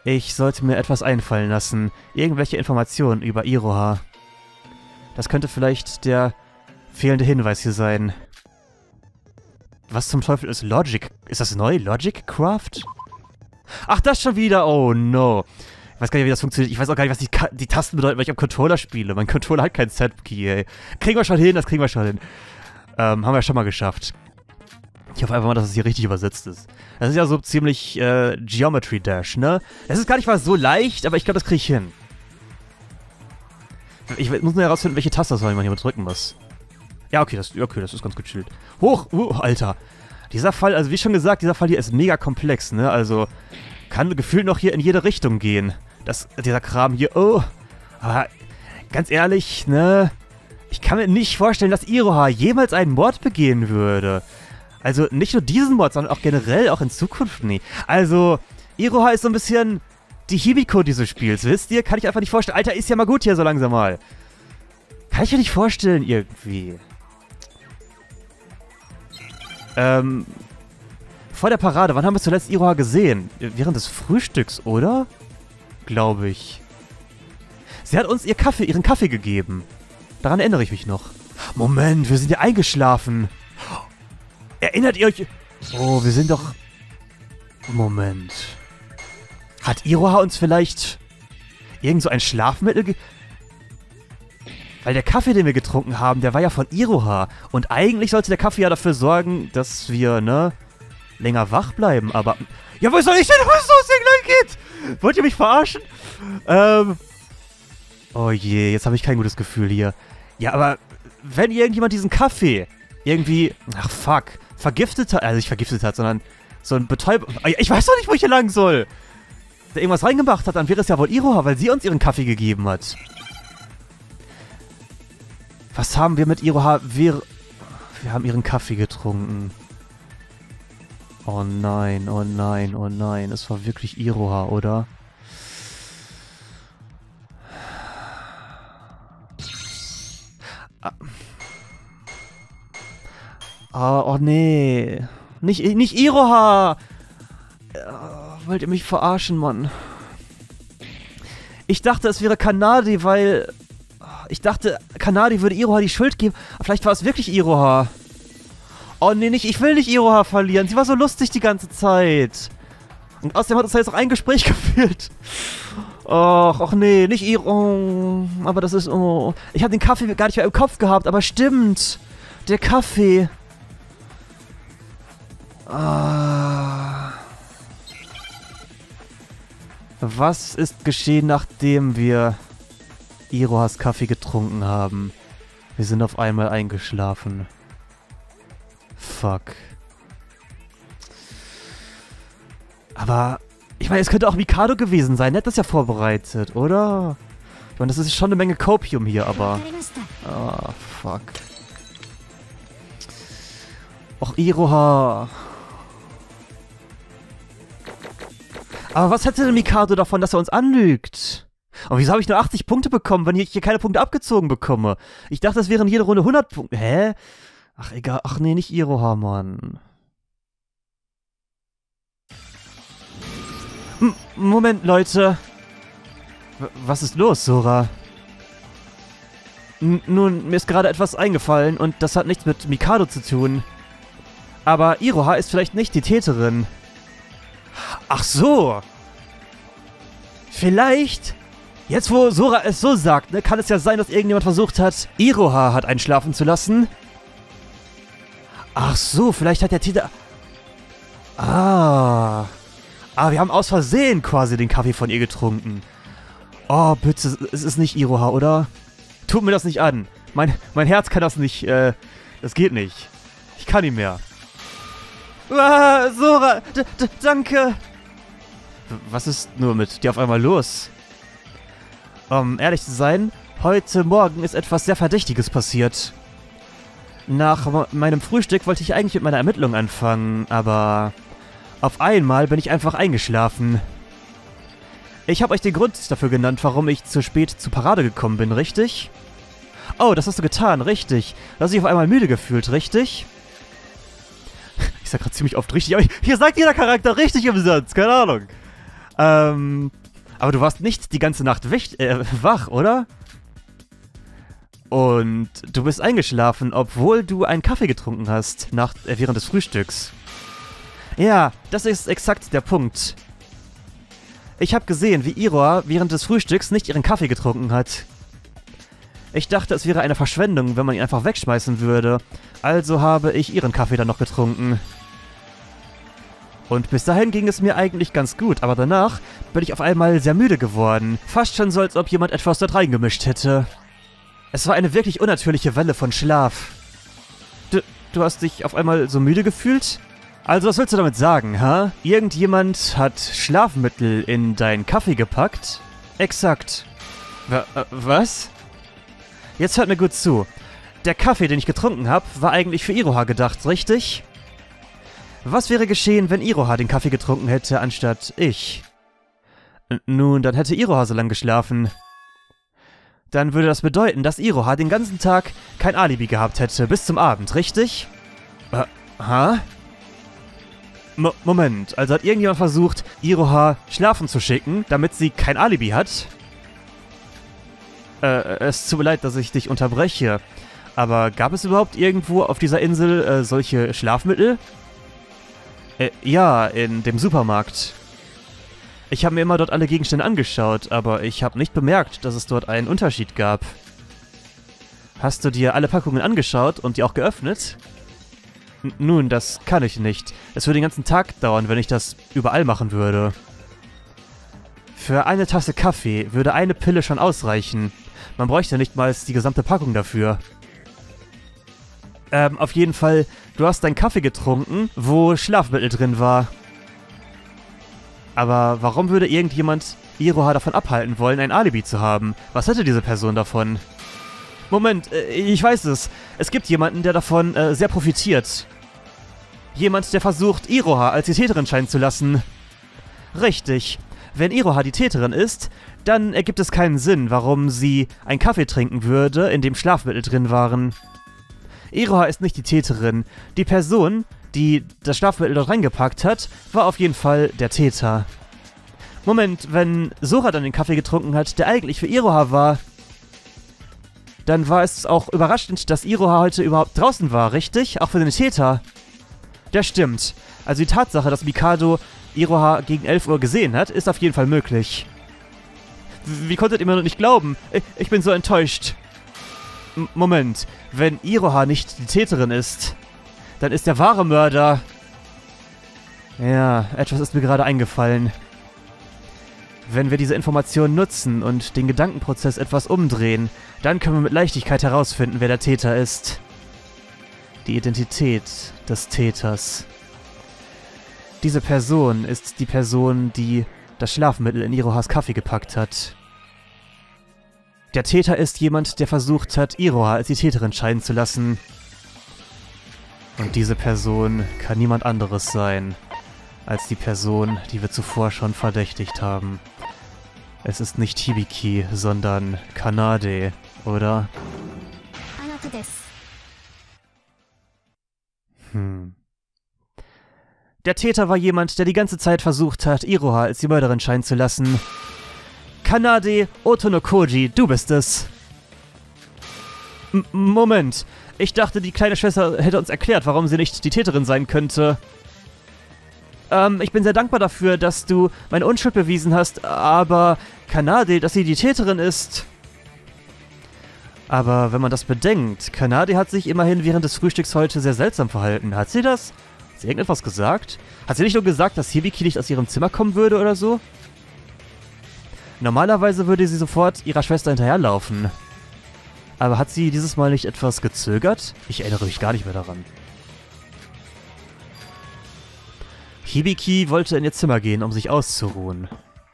Ich sollte mir etwas einfallen lassen. Irgendwelche Informationen über Iroha. Das könnte vielleicht der fehlende Hinweis hier sein. Was zum Teufel ist Logic? Ist das neu? Logic Craft? Ach, das schon wieder? Oh no. Ich weiß gar nicht, wie das funktioniert. Ich weiß auch gar nicht, was die Tasten bedeuten, weil ich am Controller spiele. Mein Controller hat keinen Set-Key, ey. Kriegen wir schon hin, das kriegen wir schon hin. Haben wir ja schon mal geschafft. Ich hoffe einfach mal, dass es hier richtig übersetzt ist. Das ist ja so ziemlich Geometry Dash, ne? Das ist gar nicht mal so leicht, aber ich glaube, das kriege ich hin. Ich muss nur herausfinden, welche Taste das soll, man hier drücken muss. Ja, okay, das ist ganz gechillt. Hoch! Alter. Dieser Fall, also wie schon gesagt, dieser Fall hier ist mega komplex, ne? Also kann gefühlt noch hier in jede Richtung gehen. Dieser Kram hier, oh. Aber ganz ehrlich, ne? Ich kann mir nicht vorstellen, dass Iroha jemals einen Mord begehen würde. Also nicht nur diesen Mord, sondern auch generell, auch in Zukunft nie. Also, Iroha ist so ein bisschen die Himiko dieses Spiels, wisst ihr? Kann ich einfach nicht vorstellen. Alter, ist ja mal gut hier so langsam mal. Kann ich mir nicht vorstellen, irgendwie. Vor der Parade, wann haben wir zuletzt Iroha gesehen? Während des Frühstücks, oder? Glaube ich. Sie hat uns ihren Kaffee gegeben. Daran erinnere ich mich noch. Moment, wir sind ja eingeschlafen. Erinnert ihr euch? Oh, wir sind doch... Moment. Hat Iroha uns vielleicht irgend so ein Schlafmittel Weil der Kaffee, den wir getrunken haben, der war ja von Iroha. Und eigentlich sollte der Kaffee ja dafür sorgen, dass wir, ne, länger wach bleiben. Aber... Ja, wo soll ich denn wissen, wo es hier gleich geht? Wollt ihr mich verarschen? Oh je, jetzt habe ich kein gutes Gefühl hier. Ja, aber wenn irgendjemand diesen Kaffee irgendwie... Ach, fuck. Vergiftet hat... Also nicht vergiftet hat, sondern so ein Betäuber... Ich weiß doch nicht, wo ich hier lang soll. Der irgendwas reingemacht hat, dann wäre es ja wohl Iroha, weil sie uns ihren Kaffee gegeben hat. Was haben wir mit Iroha? Wir haben ihren Kaffee getrunken. Oh nein, oh nein, oh nein. Es war wirklich Iroha, oder? Oh nee. Nicht Iroha! Wollt ihr mich verarschen, Mann? Ich dachte, es wäre Kanadi, weil... Ich dachte, Kanadi würde Iroha die Schuld geben. Aber vielleicht war es wirklich Iroha. Oh nee, ich will nicht Iroha verlieren. Sie war so lustig die ganze Zeit. Und außerdem hat uns jetzt auch ein Gespräch geführt. Och nee, nicht Iroha. Aber das ist... Oh. Ich habe den Kaffee gar nicht mehr im Kopf gehabt, aber stimmt. Der Kaffee. Was ist geschehen, nachdem wir Irohas Kaffee getrunken haben? Wir sind auf einmal eingeschlafen. Fuck. Aber, ich meine, es könnte auch Mikado gewesen sein. Er hat das ja vorbereitet, oder? Ich meine, das ist schon eine Menge Copium hier, aber... Ah, fuck. Och, Iroha. Aber was hätte denn Mikado davon, dass er uns anlügt? Und wieso habe ich nur 80 Punkte bekommen, wenn ich hier keine Punkte abgezogen bekomme? Ich dachte, das wären jede Runde 100 Punkte. Hä? Ach, egal. Ach nee, nicht Iroha, Mann. Moment, Leute. Was ist los, Sora? Nun, mir ist gerade etwas eingefallen und das hat nichts mit Mikado zu tun. Aber Iroha ist vielleicht nicht die Täterin. Ach so. Vielleicht, jetzt wo Sora es so sagt, ne, kann es ja sein, dass irgendjemand versucht hat, Iroha hat einschlafen zu lassen. Ach so, vielleicht hat der Täter... Ah, wir haben aus Versehen quasi den Kaffee von ihr getrunken. Oh, bitte, es ist nicht Iroha, oder? Tut mir das nicht an. Mein Herz kann das nicht, das geht nicht. Ich kann nicht mehr. Ah, Sora, danke. Was ist nur mit dir auf einmal los? Um ehrlich zu sein, heute Morgen ist etwas sehr Verdächtiges passiert. Nach meinem Frühstück wollte ich eigentlich mit meiner Ermittlung anfangen, aber auf einmal bin ich einfach eingeschlafen. Ich habe euch den Grund dafür genannt, warum ich zu spät zur Parade gekommen bin, richtig? Oh, das hast du getan, richtig. Du hast dich auf einmal müde gefühlt, richtig? Ich sag gerade ziemlich oft richtig, aber hier sagt jeder Charakter richtig im Satz, keine Ahnung. Aber du warst nicht die ganze Nacht wach, oder? Und du bist eingeschlafen, obwohl du einen Kaffee getrunken hast, während des Frühstücks. Ja, das ist exakt der Punkt. Ich habe gesehen, wie Iroha während des Frühstücks nicht ihren Kaffee getrunken hat. Ich dachte, es wäre eine Verschwendung, wenn man ihn einfach wegschmeißen würde. Also habe ich ihren Kaffee dann noch getrunken. Und bis dahin ging es mir eigentlich ganz gut, aber danach bin ich auf einmal sehr müde geworden. Fast schon so, als ob jemand etwas dort reingemischt hätte. Es war eine wirklich unnatürliche Welle von Schlaf. Du hast dich auf einmal so müde gefühlt? Also, was willst du damit sagen, ha? Irgendjemand hat Schlafmittel in deinen Kaffee gepackt? Exakt. Was? Jetzt hört mir gut zu. Der Kaffee, den ich getrunken habe, war eigentlich für Iroha gedacht, richtig? Was wäre geschehen, wenn Iroha den Kaffee getrunken hätte, anstatt ich? Nun, dann hätte Iroha so lang geschlafen. Dann würde das bedeuten, dass Iroha den ganzen Tag kein Alibi gehabt hätte, bis zum Abend, richtig? Moment, also hat irgendjemand versucht, Iroha schlafen zu schicken, damit sie kein Alibi hat? Es tut mir leid, dass ich dich unterbreche, aber gab es überhaupt irgendwo auf dieser Insel solche Schlafmittel? Ja, in dem Supermarkt. Ich habe mir immer dort alle Gegenstände angeschaut, aber ich habe nicht bemerkt, dass es dort einen Unterschied gab. Hast du dir alle Packungen angeschaut und die auch geöffnet? Nun, das kann ich nicht. Es würde den ganzen Tag dauern, wenn ich das überall machen würde. Für eine Tasse Kaffee würde eine Pille schon ausreichen. Man bräuchte nicht mal die gesamte Packung dafür. Auf jeden Fall, du hast deinen Kaffee getrunken, wo Schlafmittel drin war. Aber warum würde irgendjemand Iroha davon abhalten wollen, ein Alibi zu haben? Was hätte diese Person davon? Moment, ich weiß es. Es gibt jemanden, der davon sehr profitiert. Jemand, der versucht, Iroha als die Täterin scheinen zu lassen. Richtig. Wenn Iroha die Täterin ist, dann ergibt es keinen Sinn, warum sie einen Kaffee trinken würde, in dem Schlafmittel drin waren. Iroha ist nicht die Täterin. Die Person, die das Schlafmittel dort reingepackt hat, war auf jeden Fall der Täter. Moment, wenn Sora dann den Kaffee getrunken hat, der eigentlich für Iroha war, dann war es auch überraschend, dass Iroha heute überhaupt draußen war, richtig? Auch für den Täter. Das stimmt. Also die Tatsache, dass Mikado Iroha gegen 11 Uhr gesehen hat, ist auf jeden Fall möglich. Wie konntet ihr mir noch nicht glauben? Ich bin so enttäuscht. Moment, wenn Iroha nicht die Täterin ist, dann ist der wahre Mörder... Ja, etwas ist mir gerade eingefallen. Wenn wir diese Informationen nutzen und den Gedankenprozess etwas umdrehen, dann können wir mit Leichtigkeit herausfinden, wer der Täter ist. Die Identität des Täters. Diese Person ist die Person, die das Schlafmittel in Irohas Kaffee gepackt hat. Der Täter ist jemand, der versucht hat, Iroha als die Täterin scheinen zu lassen. Und diese Person kann niemand anderes sein, als die Person, die wir zuvor schon verdächtigt haben. Es ist nicht Hibiki, sondern Kanade, oder? Der Täter war jemand, der die ganze Zeit versucht hat, Iroha als die Mörderin scheinen zu lassen. Kanade Otonokoji, du bist es. Moment, ich dachte, die kleine Schwester hätte uns erklärt, warum sie nicht die Täterin sein könnte. Ich bin sehr dankbar dafür, dass du meine Unschuld bewiesen hast, aber Kanade, dass sie die Täterin ist... Aber wenn man das bedenkt, Kanade hat sich immerhin während des Frühstücks heute sehr seltsam verhalten. Hat sie das? Hat sie irgendetwas gesagt? Hat sie nicht nur gesagt, dass Hibiki nicht aus ihrem Zimmer kommen würde oder so? Normalerweise würde sie sofort ihrer Schwester hinterherlaufen. Aber hat sie dieses Mal nicht etwas gezögert? Ich erinnere mich gar nicht mehr daran. Hibiki wollte in ihr Zimmer gehen, um sich auszuruhen.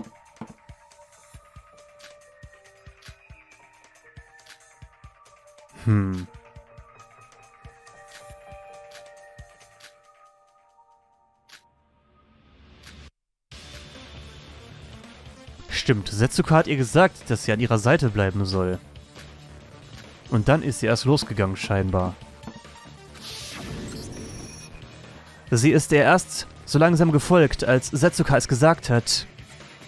Stimmt, Setsuko hat ihr gesagt, dass sie an ihrer Seite bleiben soll. Und dann ist sie erst losgegangen, scheinbar. Sie ist ihr erst so langsam gefolgt, als Setsuko es gesagt hat.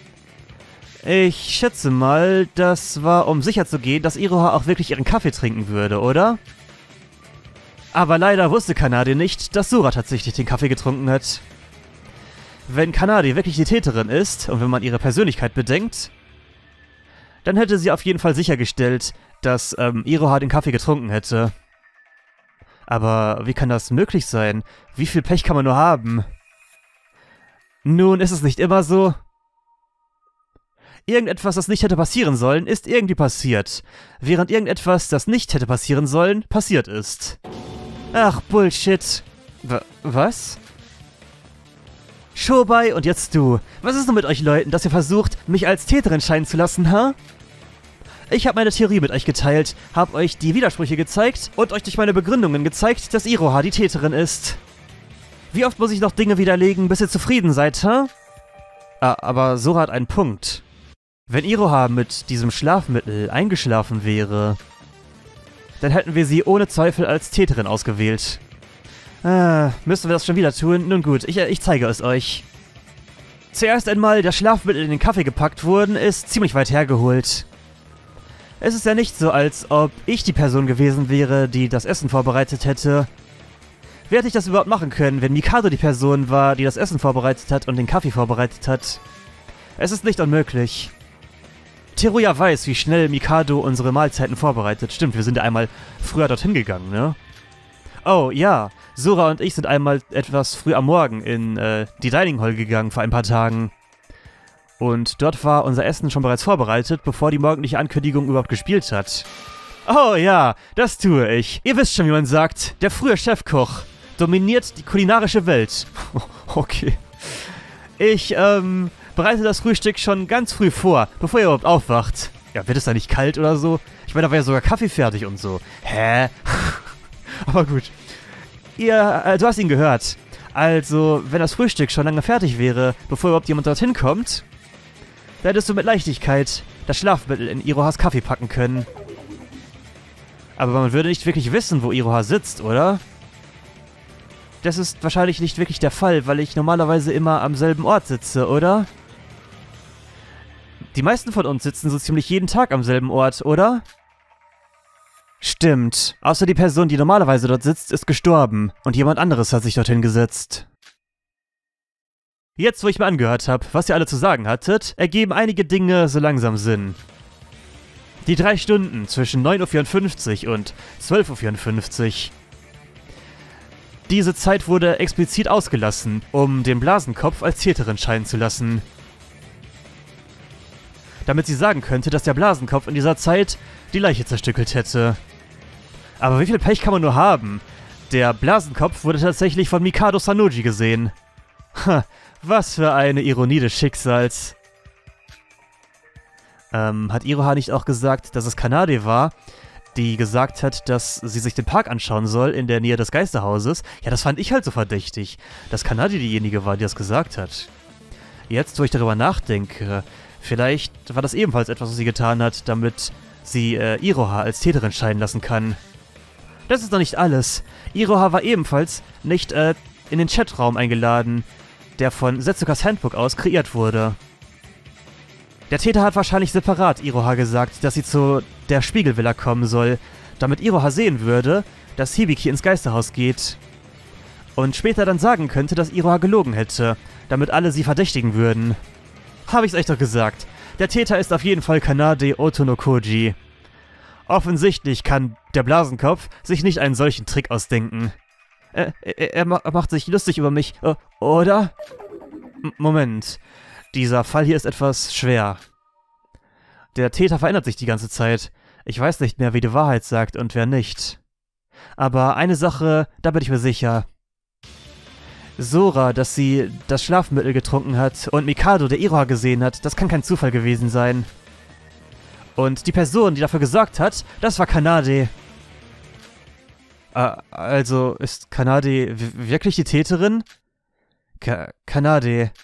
Ich schätze mal, das war, um sicherzugehen, dass Iroha auch wirklich ihren Kaffee trinken würde, oder? Aber leider wusste Kanade nicht, dass Sora tatsächlich den Kaffee getrunken hat. Wenn Kanade wirklich die Täterin ist, und wenn man ihre Persönlichkeit bedenkt, dann hätte sie auf jeden Fall sichergestellt, dass Iroha den Kaffee getrunken hätte. Aber wie kann das möglich sein? Wie viel Pech kann man nur haben? Nun, ist es nicht immer so. Irgendetwas, das nicht hätte passieren sollen, ist irgendwie passiert. Während irgendetwas, das nicht hätte passieren sollen, passiert ist. Ach, Bullshit. Was? Shobai und jetzt du. Was ist nur mit euch Leuten, dass ihr versucht, mich als Täterin scheinen zu lassen, ha? Ich habe meine Theorie mit euch geteilt, habe euch die Widersprüche gezeigt und euch durch meine Begründungen gezeigt, dass Iroha die Täterin ist. Wie oft muss ich noch Dinge widerlegen, bis ihr zufrieden seid, ha? Aber Sora hat einen Punkt. Wenn Iroha mit diesem Schlafmittel eingeschlafen wäre, dann hätten wir sie ohne Zweifel als Täterin ausgewählt. Müssen wir das schon wieder tun? Nun gut, ich zeige es euch. Zuerst einmal, das Schlafmittel in den Kaffee gepackt wurden, ist ziemlich weit hergeholt. Es ist ja nicht so, als ob ich die Person gewesen wäre, die das Essen vorbereitet hätte. Wie hätte ich das überhaupt machen können, wenn Mikado die Person war, die das Essen vorbereitet hat und den Kaffee vorbereitet hat? Es ist nicht unmöglich. Teruya weiß, wie schnell Mikado unsere Mahlzeiten vorbereitet. Stimmt, wir sind ja einmal früher dorthin gegangen, ne? Oh, ja. Sora und ich sind einmal etwas früh am Morgen in die Dining Hall gegangen vor ein paar Tagen. Und dort war unser Essen schon bereits vorbereitet, bevor die morgendliche Ankündigung überhaupt gespielt hat. Oh ja, das tue ich. Ihr wisst schon, wie man sagt, der frühe Chefkoch dominiert die kulinarische Welt. Okay. Ich, bereite das Frühstück schon ganz früh vor, bevor ihr überhaupt aufwacht. Ja, wird es da nicht kalt oder so? Ich meine, da war ja sogar Kaffee fertig und so. Hä? Aber gut. Du hast ihn gehört. Also, wenn das Frühstück schon lange fertig wäre, bevor überhaupt jemand dorthin kommt, dann hättest du mit Leichtigkeit das Schlafmittel in Irohas Kaffee packen können. Aber man würde nicht wirklich wissen, wo Iroha sitzt, oder? Das ist wahrscheinlich nicht wirklich der Fall, weil ich normalerweise immer am selben Ort sitze, oder? Die meisten von uns sitzen so ziemlich jeden Tag am selben Ort, oder? Stimmt. Außer die Person, die normalerweise dort sitzt, ist gestorben. Und jemand anderes hat sich dorthin gesetzt. Jetzt, wo ich mir angehört habe, was ihr alle zu sagen hattet, ergeben einige Dinge so langsam Sinn. Die 3 Stunden zwischen 9:54 Uhr und 12:54 Uhr. Diese Zeit wurde explizit ausgelassen, um den Blasenkopf als Täterin scheinen zu lassen. Damit sie sagen könnte, dass der Blasenkopf in dieser Zeit die Leiche zerstückelt hätte. Aber wie viel Pech kann man nur haben? Der Blasenkopf wurde tatsächlich von Mikado Sanoji gesehen. Ha, was für eine Ironie des Schicksals. Hat Iroha nicht auch gesagt, dass es Kanade war, die gesagt hat, dass sie sich den Park anschauen soll in der Nähe des Geisterhauses? Ja, das fand ich halt so verdächtig, dass Kanade diejenige war, die das gesagt hat. Jetzt, wo ich darüber nachdenke, vielleicht war das ebenfalls etwas, was sie getan hat, damit sie Iroha als Täterin scheinen lassen kann. Das ist noch nicht alles. Iroha war ebenfalls nicht in den Chatraum eingeladen, der von Setsukas Handbook aus kreiert wurde. Der Täter hat wahrscheinlich separat Iroha gesagt, dass sie zu der Spiegelvilla kommen soll, damit Iroha sehen würde, dass Hibiki ins Geisterhaus geht. Und später dann sagen könnte, dass Iroha gelogen hätte, damit alle sie verdächtigen würden. Habe ich's euch doch gesagt. Der Täter ist auf jeden Fall Kanade Otonokoji. Offensichtlich kann der Blasenkopf sich nicht einen solchen Trick ausdenken. Er macht sich lustig über mich, oder? Moment. Dieser Fall hier ist etwas schwer. Der Täter verändert sich die ganze Zeit. Ich weiß nicht mehr, wie die Wahrheit sagt und wer nicht. Aber eine Sache, da bin ich mir sicher. Sora, dass sie das Schlafmittel getrunken hat und Mikado, der Iroha gesehen hat, das kann kein Zufall gewesen sein. Und die Person, die dafür gesorgt hat, das war Kanade. Also, ist Kanade wirklich die Täterin? Kanade.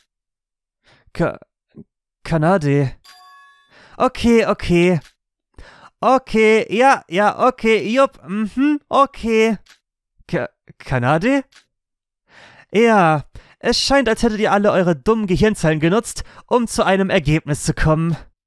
Kanade. Okay. Okay, ja, okay, jupp, okay. Kanade? Ja, es scheint, als hättet ihr alle eure dummen Gehirnzellen genutzt, um zu einem Ergebnis zu kommen.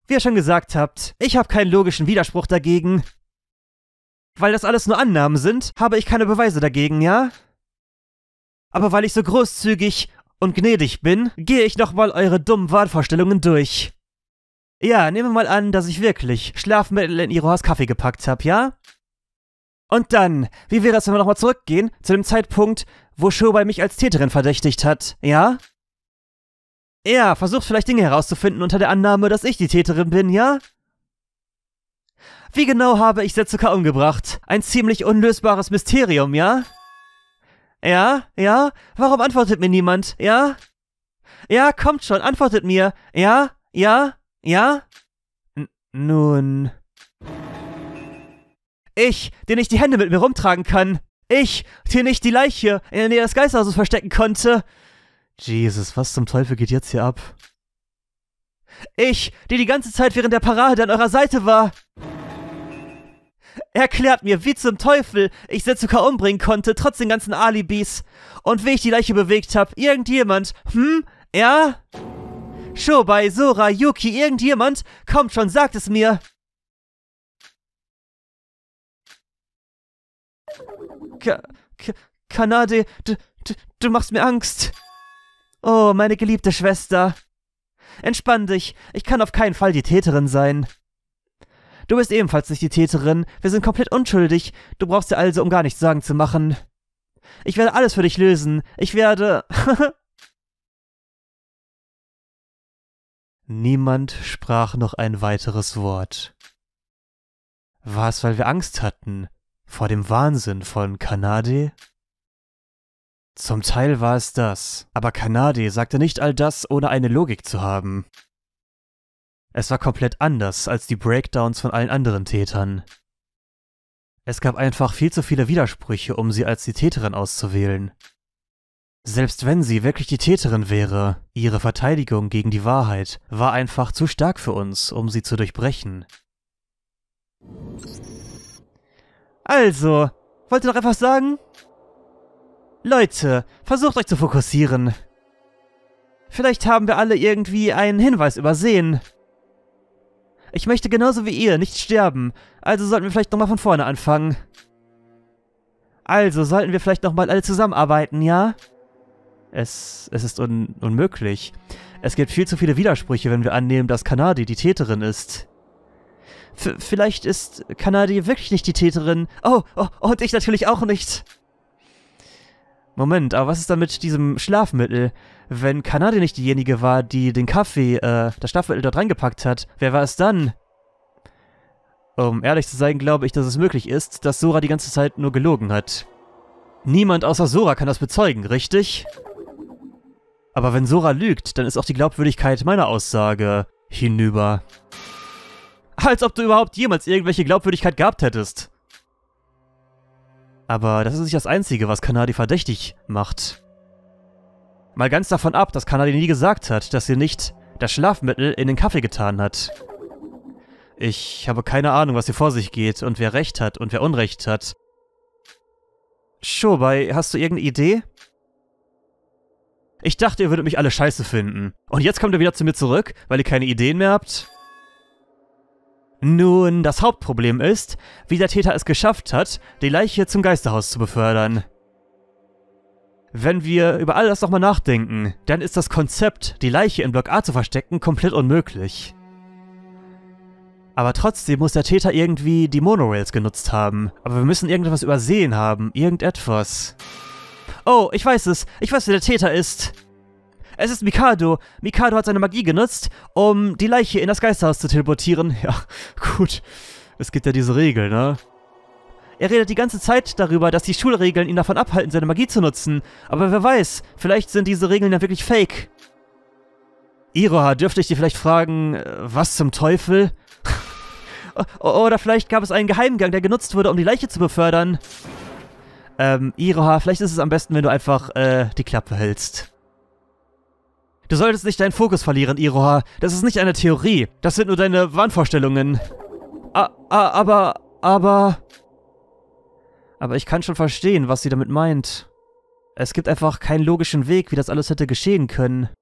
Wie ihr schon gesagt habt, ich habe keinen logischen Widerspruch dagegen. Weil das alles nur Annahmen sind, habe ich keine Beweise dagegen, ja? Aber weil ich so großzügig und gnädig bin, gehe ich nochmal eure dummen Wahnvorstellungen durch. Ja, nehmen wir mal an, dass ich wirklich Schlafmittel in Irohas Kaffee gepackt habe, ja? Und dann, wie wäre es, wenn wir nochmal zurückgehen, zu dem Zeitpunkt, wo Shobai mich als Täterin verdächtigt hat, ja? Er versucht vielleicht Dinge herauszufinden unter der Annahme, dass ich die Täterin bin, ja? Wie genau habe ich Setsuka umgebracht? Ein ziemlich unlösbares Mysterium, ja? Ja? Warum antwortet mir niemand, ja? Ja, kommt schon, antwortet mir, ja? Nun... Ich, der nicht die Hände mit mir rumtragen kann. Ich, der nicht die Leiche in der Nähe des Geisterhauses verstecken konnte. Jesus, was zum Teufel geht jetzt hier ab? Ich, der die ganze Zeit während der Parade an eurer Seite war. Erklärt mir, wie zum Teufel ich Setsuka umbringen konnte, trotz den ganzen Alibis. Und wie ich die Leiche bewegt habe. Irgendjemand, ja? Shobai, Sora, Yuki, irgendjemand? Kommt schon, sagt es mir. Kanade, du machst mir Angst. Oh, meine geliebte Schwester. Entspann dich, ich kann auf keinen Fall die Täterin sein. Du bist ebenfalls nicht die Täterin, wir sind komplett unschuldig, du brauchst dir also um gar nichts Sorgen zu machen. Ich werde alles für dich lösen, ich werde... Niemand sprach noch ein weiteres Wort. War es, weil wir Angst hatten? Vor dem Wahnsinn von Kanade? Zum Teil war es das, aber Kanade sagte nicht all das, ohne eine Logik zu haben. Es war komplett anders als die Breakdowns von allen anderen Tätern. Es gab einfach viel zu viele Widersprüche, um sie als die Täterin auszuwählen. Selbst wenn sie wirklich die Täterin wäre, ihre Verteidigung gegen die Wahrheit war einfach zu stark für uns, um sie zu durchbrechen. Also, wollt ihr doch einfach sagen? Leute, versucht euch zu fokussieren. Vielleicht haben wir alle irgendwie einen Hinweis übersehen. Ich möchte genauso wie ihr nicht sterben, also sollten wir vielleicht nochmal von vorne anfangen. Also sollten wir vielleicht nochmal alle zusammenarbeiten, ja? Es ist unmöglich. Es gibt viel zu viele Widersprüche, wenn wir annehmen, dass Kanade die Täterin ist. Vielleicht ist Kanade wirklich nicht die Täterin. Oh, und ich natürlich auch nicht. Moment, aber was ist dann mit diesem Schlafmittel? Wenn Kanade nicht diejenige war, die den Kaffee, das Schlafmittel dort reingepackt hat, wer war es dann? Um ehrlich zu sein, glaube ich, dass es möglich ist, dass Sora die ganze Zeit nur gelogen hat. Niemand außer Sora kann das bezeugen, richtig? Aber wenn Sora lügt, dann ist auch die Glaubwürdigkeit meiner Aussage hinüber. Als ob du überhaupt jemals irgendwelche Glaubwürdigkeit gehabt hättest. Aber das ist nicht das Einzige, was Kanade verdächtig macht. Mal ganz davon ab, dass Kanade nie gesagt hat, dass sie nicht das Schlafmittel in den Kaffee getan hat. Ich habe keine Ahnung, was hier vor sich geht und wer Recht hat und wer Unrecht hat. Shobai, hast du irgendeine Idee? Ich dachte, ihr würdet mich alle scheiße finden. Und jetzt kommt ihr wieder zu mir zurück, weil ihr keine Ideen mehr habt? Nun, das Hauptproblem ist, wie der Täter es geschafft hat, die Leiche zum Geisterhaus zu befördern. Wenn wir über all das nochmal nachdenken, dann ist das Konzept, die Leiche in Block A zu verstecken, komplett unmöglich. Aber trotzdem muss der Täter irgendwie die Monorails genutzt haben. Aber wir müssen irgendetwas übersehen haben, irgendetwas. Oh, ich weiß es. Ich weiß, wer der Täter ist. Es ist Mikado. Mikado hat seine Magie genutzt, um die Leiche in das Geisterhaus zu teleportieren. Ja, gut. Es gibt ja diese Regel, ne? Er redet die ganze Zeit darüber, dass die Schulregeln ihn davon abhalten, seine Magie zu nutzen. Aber wer weiß, vielleicht sind diese Regeln ja wirklich fake. Iroha, dürfte ich dir vielleicht fragen, was zum Teufel? Oder vielleicht gab es einen Geheimgang, der genutzt wurde, um die Leiche zu befördern. Iroha, vielleicht ist es am besten, wenn du einfach, die Klappe hältst. Du solltest nicht deinen Fokus verlieren, Iroha. Das ist nicht eine Theorie. Das sind nur deine Wahnvorstellungen. Aber ich kann schon verstehen, was sie damit meint. Es gibt einfach keinen logischen Weg, wie das alles hätte geschehen können.